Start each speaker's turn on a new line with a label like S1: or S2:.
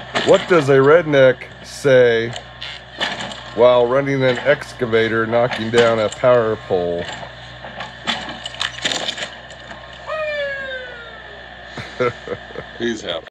S1: What does a redneck say while running an excavator knocking down a power pole?
S2: He's happy.